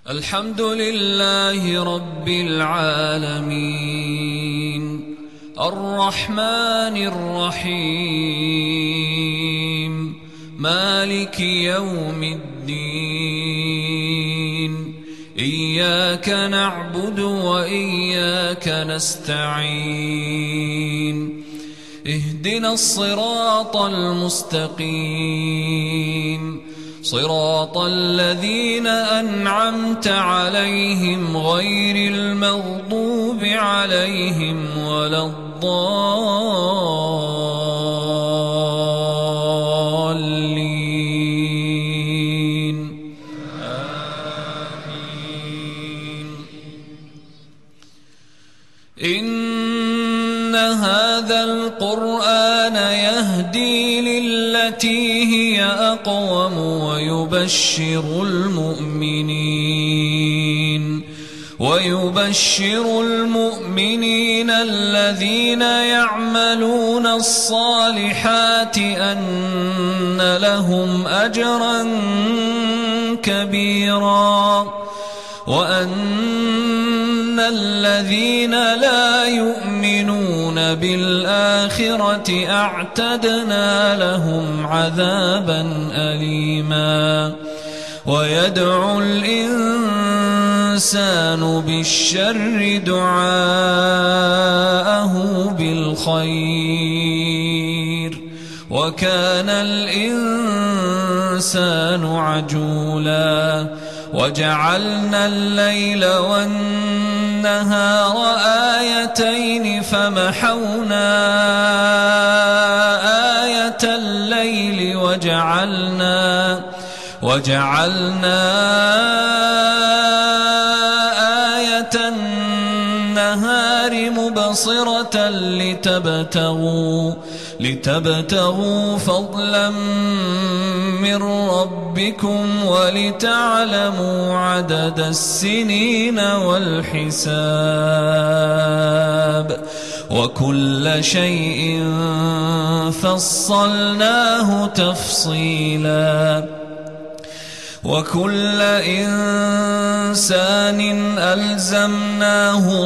الحمد لله رب العالمين الرحمن الرحيم مالك يوم الدين إياك نعبد وإياك نستعين اهدنا الصراط المستقيم صراط الذين أنعمت عليهم غير المغضوب عليهم ولا الضالين آمين. إن هذا القرآن يهدي للتي هي أقوم ويبشر المؤمنين الذين يعملون الصالحات أن لهم أجرا كبيرا وأن الذين لا يؤمنون بالآخرة أعتدنا لهم عذابا أليما. ويدعو الإنسان بالشر دعاءه بالخير وكان الإنسان عجولا. وجعلنا الليل والنهار آيتين فمحونا آية الليل وجعلنا آية النهار مبصرة لتبتغوا فضلا من ربكم ولتعلموا عدد السنين والحساب وكل شيء فصلناه تفصيلا. وكل إنسان ألزمناه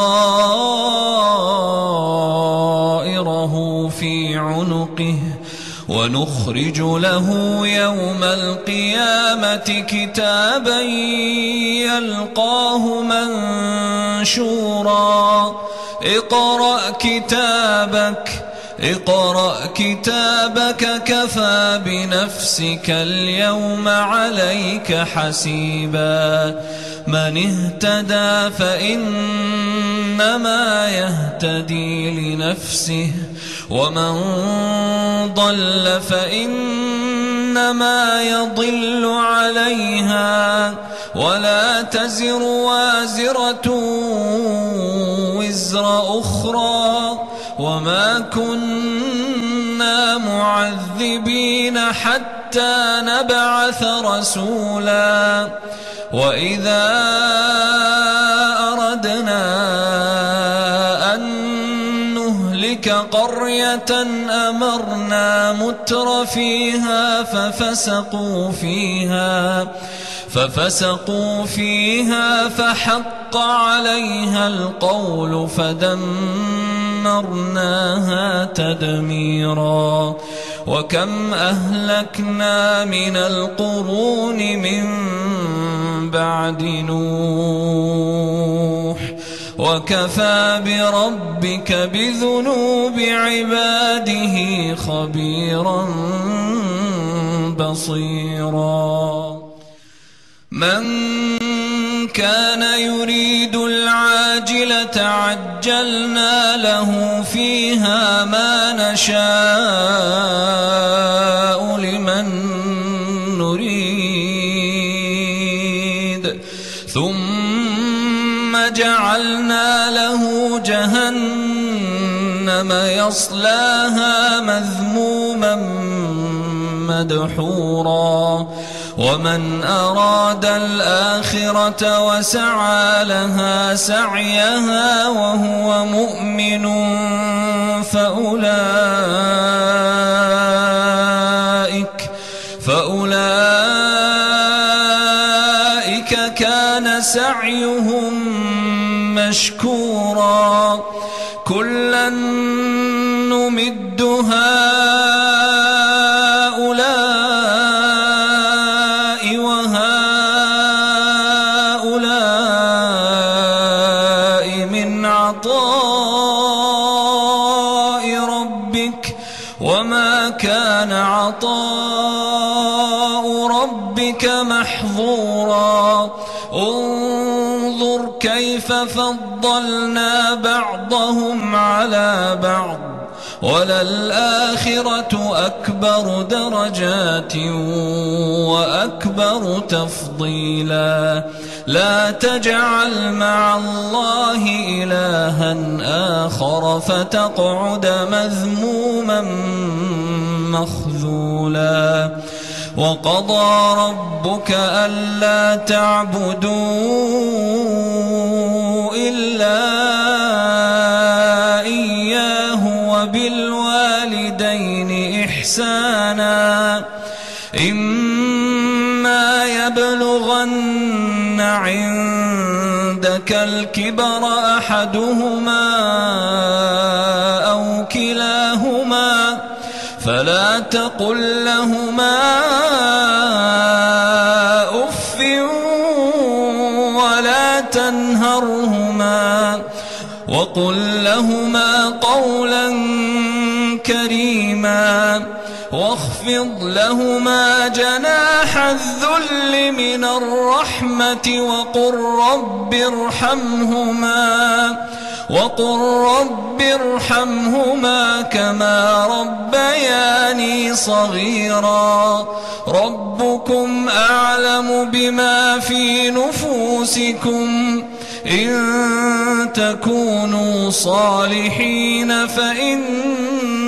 طائره في عنقه ونخرج له يوم القيامة كتابا يلقاه منشورا. اقرأ كتابك كفى بنفسك اليوم عليك حسيبا. من اهتدى فإنما يهتدي لنفسه ومن ضل فإنما يضل عليها ولا تزر وازرة وزر أخرى وما كنا معذبين حتى نبعث رسولا. وإذا أردنا أن نهلك قرية أمرنا متر فيها ففسقوا فيها فحق عليها القول فدمرناها تدميرا. وكم أهلكنا من القرون من بعد نوح وكفى بربك بذنوب عباده خبيرا بصيرا. من كان يريد العاجلة عجلنا له فيها ما نشاء لمن نريد ثم جعلنا له جهنم يصلاها مذموما مدحورا. ومن أراد الآخرة وسعى لها سعيها وهو مؤمن فأولئك أولئك كان سعيهم مشكورا كلا نمد هؤلاء وهؤلاء من عطاء ربك وما كان عطاء ربك محظورا انظر كيف فضلنا بعضهم على بعض وللآخرة أكبر درجات وأكبر تفضيلا لا تجعل مع الله إلها آخر فتقعد مذموما مخذولا وقضى ربك ألا تعبدوا إلا إياه وبالوالدين إحسانا إما يبلغن عندك الكبر أحدهما أو كلاهما فلا تقل لهما أف ولا تنهرهما وقل لهما قولا كريما واخفض لهما جناح الذل من الرحمة وقل رب ارحمهما كما ربياني صغيرا ربكم أعلم بما في نفوسكم إن تكونوا صالحين فإنه